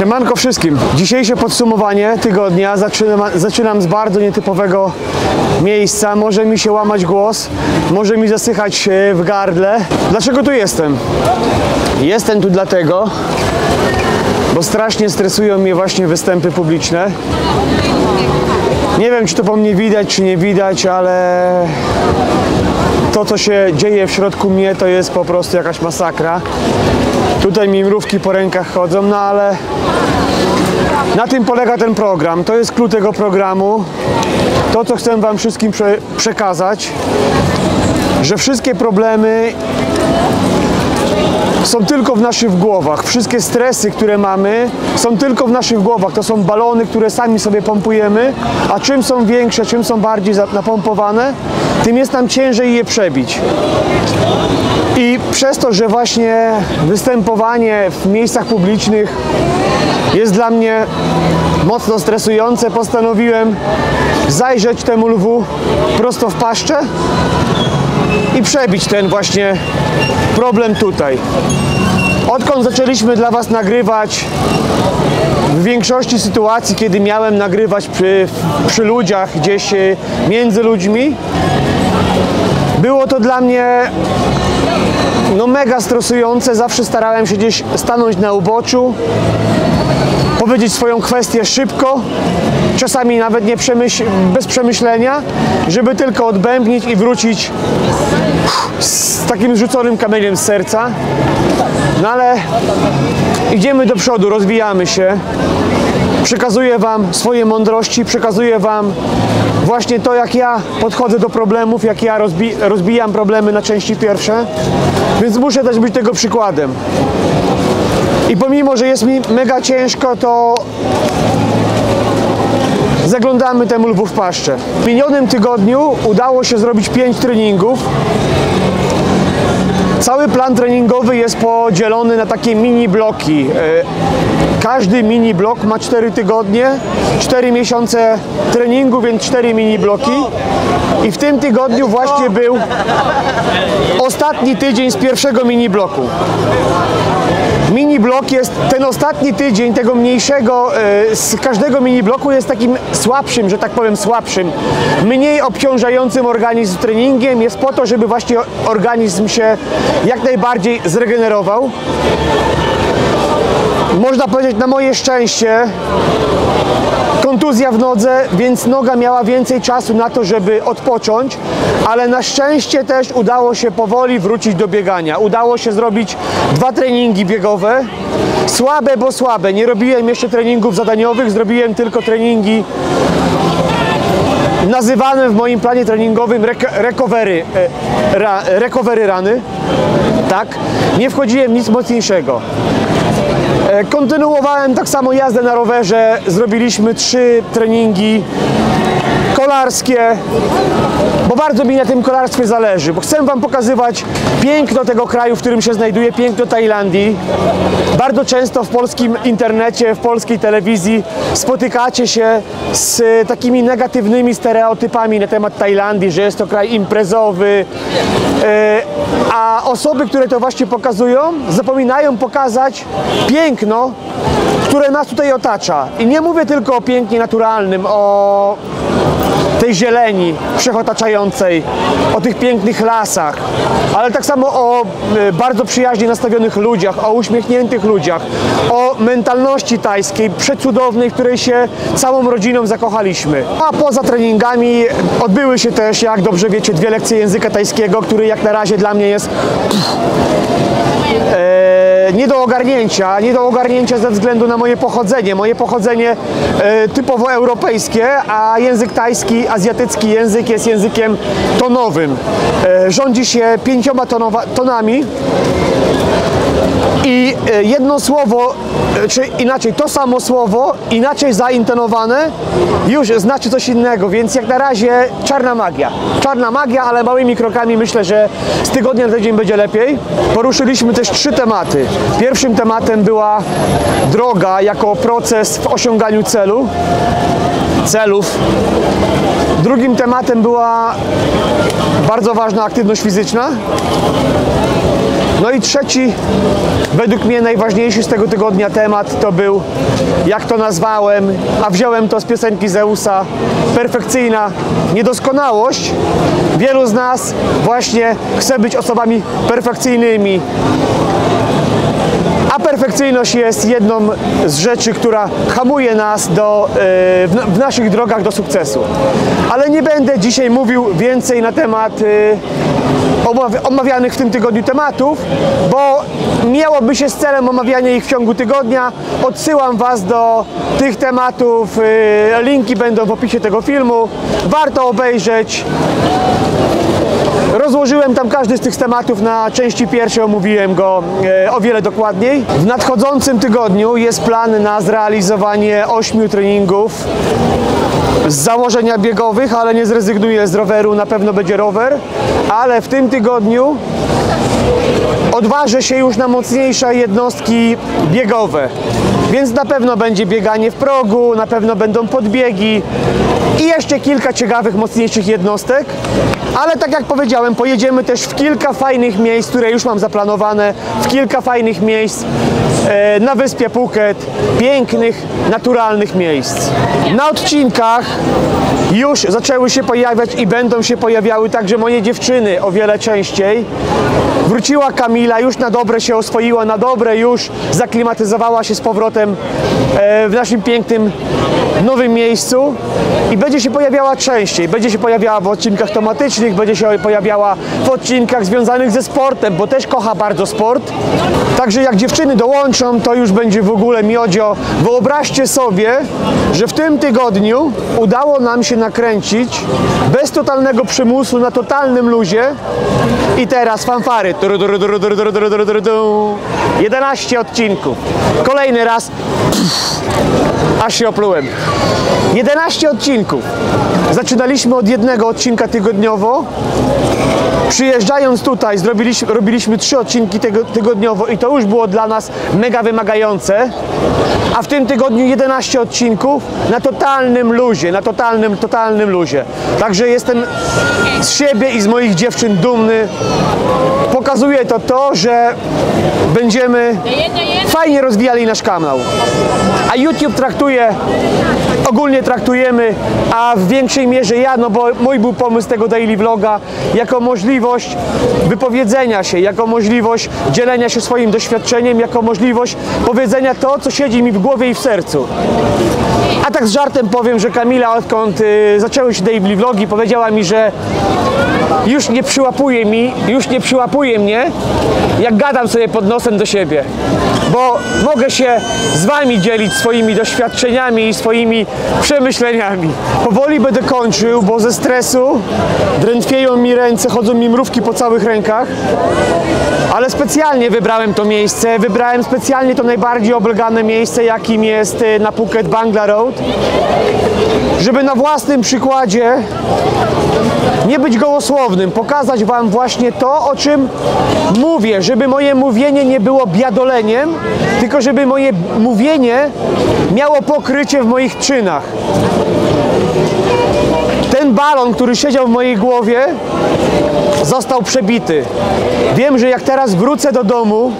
Siemanko wszystkim. Dzisiejsze podsumowanie tygodnia zaczynam z bardzo nietypowego miejsca. Może mi się łamać głos, może mi zasychać w gardle. Dlaczego tu jestem? Jestem tu dlatego, bo strasznie stresują mnie właśnie występy publiczne. Nie wiem, czy to po mnie widać, czy nie widać, ale to, co się dzieje w środku mnie, to jest po prostu jakaś masakra. Tutaj mi mrówki po rękach chodzą, no ale na tym polega ten program. To jest klucz tego programu. To, co chcę wam wszystkim przekazać, że wszystkie problemy są tylko w naszych głowach. Wszystkie stresy, które mamy, są tylko w naszych głowach. To są balony, które sami sobie pompujemy, a czym są większe, czym są bardziej napompowane, tym jest nam ciężej je przebić. I przez to, że właśnie występowanie w miejscach publicznych jest dla mnie mocno stresujące, postanowiłem zajrzeć temu lwu prosto w paszczę i przebić ten właśnie problem tutaj. Odkąd zaczęliśmy dla was nagrywać, w większości sytuacji, kiedy miałem nagrywać przy ludziach, gdzieś między ludźmi, było to dla mnie mega stresujące. Zawsze starałem się gdzieś stanąć na uboczu, powiedzieć swoją kwestię szybko, czasami nawet nie bez przemyślenia, żeby tylko odbębnić i wrócić z takim zrzuconym kamieniem z serca. No ale idziemy do przodu, rozwijamy się. Przekazuję wam swoje mądrości, przekazuję wam właśnie to, jak ja podchodzę do problemów, jak ja rozbijam problemy na części pierwsze, więc muszę też być tego przykładem. I pomimo, że jest mi mega ciężko, to zaglądamy temu lwu w paszczę. W minionym tygodniu udało się zrobić 5 treningów. Cały plan treningowy jest podzielony na takie mini bloki. Każdy mini blok ma 4 tygodnie, 4 miesiące treningu, więc 4 mini bloki. I w tym tygodniu właśnie był ostatni tydzień z pierwszego mini bloku. Mini blok jest, ten ostatni tydzień tego mniejszego, z każdego mini bloku jest takim słabszym, że tak powiem słabszym, mniej obciążającym organizm treningiem. Jest po to, żeby właśnie organizm się jak najbardziej zregenerował. Można powiedzieć, na moje szczęście, kontuzja w nodze, więc noga miała więcej czasu na to, żeby odpocząć, ale na szczęście też udało się powoli wrócić do biegania. Udało się zrobić 2 treningi biegowe. Słabe, bo słabe. Nie robiłem jeszcze treningów zadaniowych, zrobiłem tylko treningi nazywane w moim planie treningowym recovery runy. Tak? Nie wchodziłem w nic mocniejszego. Kontynuowałem tak samo jazdę na rowerze. Zrobiliśmy 3 treningi kolarskie, bo bardzo mi na tym kolarstwie zależy, bo chcę wam pokazywać piękno tego kraju, w którym się znajduję, piękno Tajlandii. Bardzo często w polskim internecie, w polskiej telewizji spotykacie się z takimi negatywnymi stereotypami na temat Tajlandii, że jest to kraj imprezowy, a osoby, które to właśnie pokazują, zapominają pokazać piękno, które nas tutaj otacza. I nie mówię tylko o pięknie naturalnym, o tej zieleni wszechotaczającej, o tych pięknych lasach, ale tak samo o bardzo przyjaźnie nastawionych ludziach, o uśmiechniętych ludziach, o mentalności tajskiej, przecudownej, w której się całą rodziną zakochaliśmy. A poza treningami odbyły się też, jak dobrze wiecie, 2 lekcje języka tajskiego, który jak na razie dla mnie jest nie do ogarnięcia ze względu na moje pochodzenie. Moje pochodzenie typowo europejskie, a język tajski, azjatycki język jest językiem tonowym. Rządzi się 5 tonami i jedno słowo, czy inaczej to samo słowo, inaczej zaintonowane, już znaczy coś innego, więc jak na razie czarna magia. Czarna magia, ale małymi krokami myślę, że z tygodnia na tydzień będzie lepiej. Poruszyliśmy też 3 tematy. Pierwszym tematem była droga jako proces w osiąganiu celów. Drugim tematem była bardzo ważna aktywność fizyczna. No i trzeci, według mnie najważniejszy z tego tygodnia temat to był, jak to nazwałem, a wziąłem to z piosenki Zeusa, perfekcyjna niedoskonałość. Wielu z nas właśnie chce być osobami perfekcyjnymi. A perfekcyjność jest jedną z rzeczy, która hamuje nas w naszych drogach do sukcesu. Ale nie będę dzisiaj mówił więcej na temat omawianych w tym tygodniu tematów, bo miałoby się z celem omawiania ich w ciągu tygodnia. Odsyłam Was do tych tematów, linki będą w opisie tego filmu, warto obejrzeć. Rozłożyłem tam każdy z tych tematów na części pierwsze, omówiłem go o wiele dokładniej. W nadchodzącym tygodniu jest plan na zrealizowanie 8 treningów z założenia biegowych, ale nie zrezygnuję z roweru, na pewno będzie rower, ale w tym tygodniu odważę się już na mocniejsze jednostki biegowe. Więc na pewno będzie bieganie w progu, na pewno będą podbiegi i jeszcze kilka ciekawych, mocniejszych jednostek. Ale tak jak powiedziałem, pojedziemy też w kilka fajnych miejsc, które już mam zaplanowane, w kilka fajnych miejsc na wyspie Phuket, pięknych, naturalnych miejsc. Na odcinkach już zaczęły się pojawiać i będą się pojawiały także moje dziewczyny o wiele częściej. Wróciła Kamila, już na dobre się oswoiła, na dobre już zaklimatyzowała się z powrotem w naszym pięknym, nowym miejscu i będzie się pojawiała częściej. Będzie się pojawiała w odcinkach tematycznych, będzie się pojawiała w odcinkach związanych ze sportem, bo też kocha bardzo sport. Także jak dziewczyny dołączą, to już będzie w ogóle miodzio. Wyobraźcie sobie, że w tym tygodniu udało nam się nakręcić bez totalnego przymusu, na totalnym luzie. I teraz fanfary. 11 odcinków. Kolejny raz. Aż się oplułem. 11 odcinków. Zaczynaliśmy od jednego odcinka tygodniowo. Przyjeżdżając tutaj, robiliśmy 3 odcinki tygodniowo i to już było dla nas mega wymagające. A w tym tygodniu 11 odcinków na totalnym luzie, na totalnym luzie. Także jestem z siebie i z moich dziewczyn dumny. Pokazuje to, że będziemy fajnie rozwijali nasz kanał. A YouTube ogólnie traktujemy, a w większej mierze ja, no bo mój był pomysł tego daily vloga, jako możliwość wypowiedzenia się, jako możliwość dzielenia się swoim doświadczeniem, jako możliwość powiedzenia to, co siedzi mi w głowie i w sercu. A tak z żartem powiem, że Kamila, odkąd zaczęły się daily vlogi, powiedziała mi, że już nie przyłapuje mnie, jak gadam sobie pod nosem do siebie. Bo mogę się z Wami dzielić swoimi doświadczeniami i swoimi przemyśleniami. Powoli będę kończył, bo ze stresu drętwieją mi ręce, chodzą mi mrówki po całych rękach. Ale specjalnie wybrałem to miejsce, wybrałem specjalnie to najbardziej oblegane miejsce, jakim jest na Phuket Bangla Road, żeby na własnym przykładzie nie być gołosłownym, pokazać Wam właśnie to, o czym mówię, żeby moje mówienie nie było biadoleniem, tylko żeby moje mówienie miało pokrycie w moich czynach. Ten balon, który siedział w mojej głowie, został przebity. Wiem, że jak teraz wrócę do domu,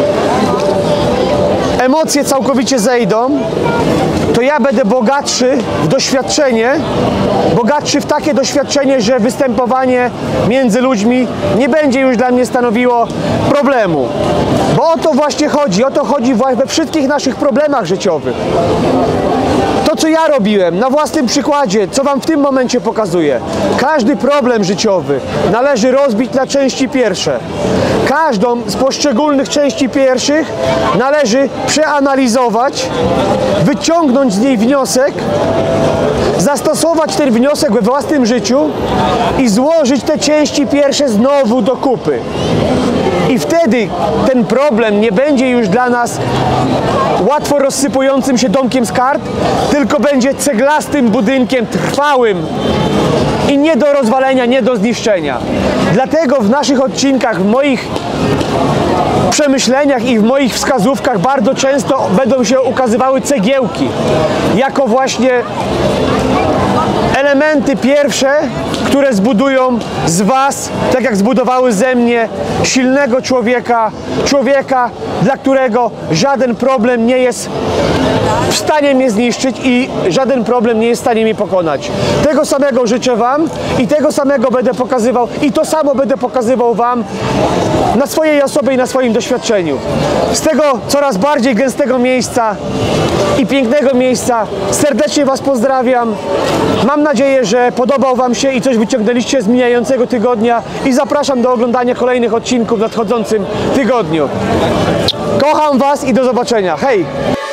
emocje całkowicie zejdą, to ja będę bogatszy w doświadczenie, bogatszy w takie doświadczenie, że występowanie między ludźmi nie będzie już dla mnie stanowiło problemu. Bo o to właśnie chodzi we wszystkich naszych problemach życiowych. To, co ja robiłem na własnym przykładzie, co Wam w tym momencie pokazuję. Każdy problem życiowy należy rozbić na części pierwsze. Każdą z poszczególnych części pierwszych należy przeanalizować, wyciągnąć z niej wniosek, zastosować ten wniosek we własnym życiu i złożyć te części pierwsze znowu do kupy. I wtedy ten problem nie będzie już dla nas łatwo rozsypującym się domkiem z kart, tylko będzie ceglastym budynkiem trwałym i nie do rozwalenia, nie do zniszczenia. Dlatego w naszych odcinkach, w moich przemyśleniach i w moich wskazówkach bardzo często będą się ukazywały cegiełki, jako właśnie elementy pierwsze, które zbudują z Was, tak jak zbudowały ze mnie, silnego człowieka, dla którego żaden problem nie jest w stanie mnie zniszczyć i żaden problem nie jest w stanie mnie pokonać. Tego samego życzę Wam i tego samego będę pokazywał i to samo będę pokazywał Wam na swojej osobie i na swoim doświadczeniu. Z tego coraz bardziej gęstego miejsca i pięknego miejsca serdecznie Was pozdrawiam. Mam nadzieję, że podobał Wam się i coś wyciągnęliście z mijającego tygodnia i zapraszam do oglądania kolejnych odcinków w nadchodzącym tygodniu. Kocham Was i do zobaczenia. Hej!